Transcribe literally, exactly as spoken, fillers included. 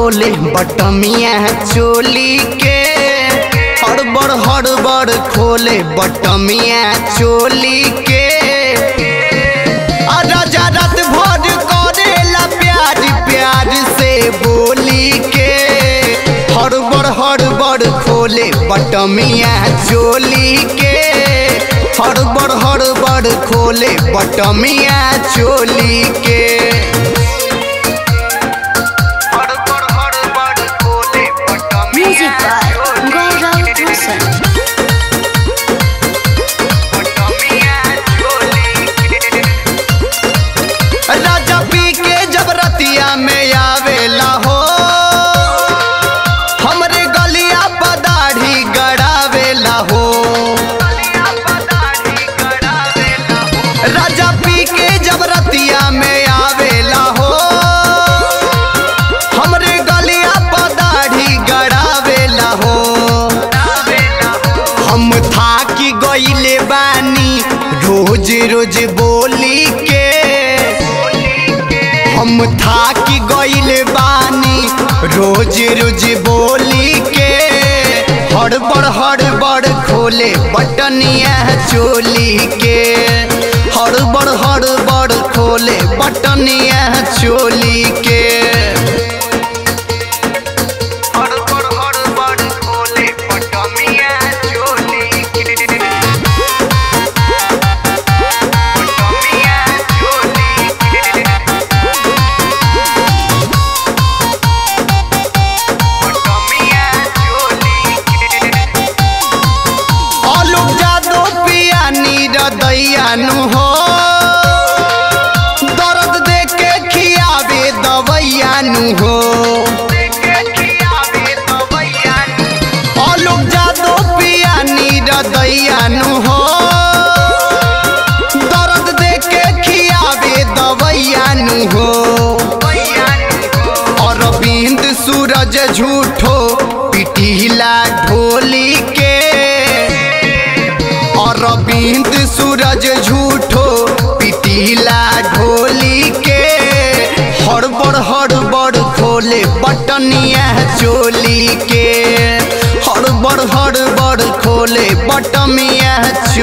खोले बटमिया चोली के, हड़बड़ हड़बड़ खोले बटमिया चोली के। राजा रात भर करेला प्यार प्यार से बोली के, हड़बड़ हड़बड़ खोले बटमिया चोली के, हड़बड़ हड़बड़ खोले बटमिया चोली के। राजा पी के जब रतिया में आवेला हो, हमरे गलिया पर दाढ़ी गड़ावेला हो। राजा पी के जब रतिया में आवेला हो, हमरे गलिया पर दाढ़ी गड़ावेला हो। हम थाकी गइले बानी रोज रोज बोली के, हम थाकी गइले बानी रोज रोज बोली के, हड़बड़ हड़बड़ खोले बटनिया चोली के, हड़बड़ हड़बड़ खोले बटनिया चोली के। दैयानु हो दर्द दे के खियावे दवैयानु हो, आलोक जादो पिया नीर दैयानु हो दर्द दे के खियावे दवैयानु हो। अरविंद सूरज झूठो पिटीला ढोली के, अरविंद सूरज झूठो पिटीला ढोली के, हड़बड़ हड़बड़ खोले बटनिया चोली के, हड़बड़ हड़बड़ खोले बटमिया चोली।